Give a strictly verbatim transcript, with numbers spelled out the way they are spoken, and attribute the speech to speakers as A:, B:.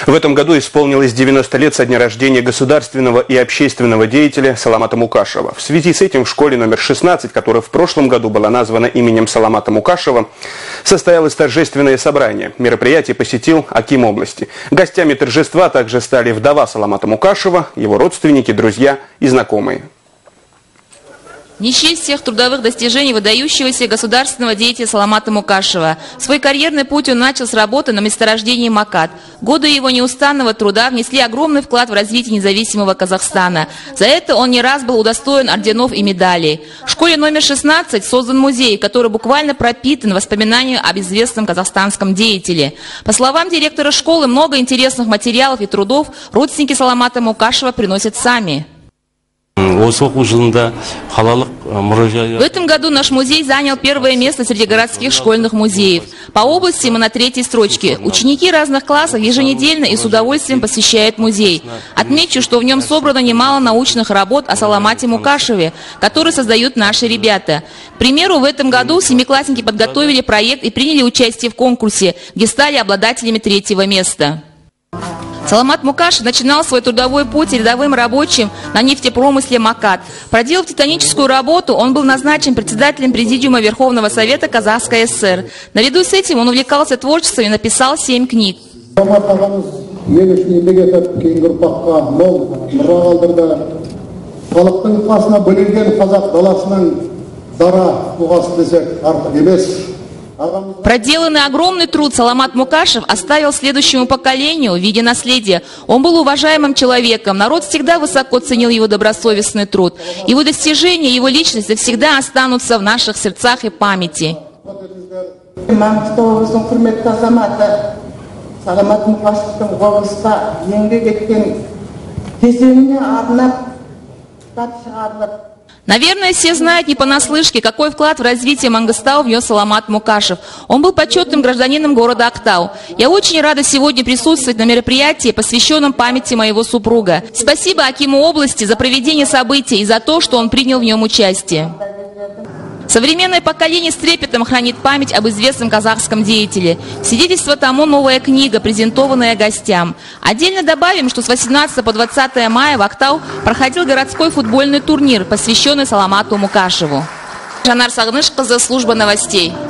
A: В этом году исполнилось девяносто лет со дня рождения государственного и общественного деятеля Саламата Мукашева. В связи с этим в школе номер шестнадцать, которая в прошлом году была названа именем Саламата Мукашева, состоялось торжественное собрание. Мероприятие посетил аким области. Гостями торжества также стали вдова Саламата Мукашева, его родственники, друзья и знакомые.
B: Не счесть всех трудовых достижений выдающегося государственного деятеля Саламата Мукашева. Свой карьерный путь он начал с работы на месторождении Макат. Годы его неустанного труда внесли огромный вклад в развитие независимого Казахстана. За это он не раз был удостоен орденов и медалей. В школе номер шестнадцать создан музей, который буквально пропитан воспоминаниями об известном казахстанском деятеле. По словам директора школы, много интересных материалов и трудов родственники Саламата Мукашева приносят сами. В этом году наш музей занял первое место среди городских школьных музеев. По области мы на третьей строчке. Ученики разных классов еженедельно и с удовольствием посещают музей. Отмечу, что в нем собрано немало научных работ о Саламате Мукашеве, которые создают наши ребята. К примеру, в этом году семиклассники подготовили проект и приняли участие в конкурсе, где стали обладателями третьего места. Саламат Мукашев начинал свой трудовой путь рядовым рабочим на нефтепромысле Макат. Проделав титаническую работу, он был назначен председателем Президиума Верховного Совета Казахской ССР. Наряду с этим он увлекался творчеством и написал семь книг. Проделанный огромный труд Саламат Мукашев оставил следующему поколению в виде наследия. Он был уважаемым человеком, народ всегда высоко ценил его добросовестный труд. Его достижения, его личность всегда останутся в наших сердцах и памяти. Наверное, все знают не понаслышке, какой вклад в развитие Мангыстау внес Саламат Мукашев. Он был почетным гражданином города Актау. Я очень рада сегодня присутствовать на мероприятии, посвященном памяти моего супруга. Спасибо акиму области за проведение событий и за то, что он принял в нем участие. Современное поколение с трепетом хранит память об известном казахском деятеле. Свидетельство тому новая книга, презентованная гостям. Отдельно добавим, что с восемнадцатого по двадцатое мая в Актау проходил городской футбольный турнир, посвященный Саламату Мукашеву. Жанар Сагнышқызы, служба новостей.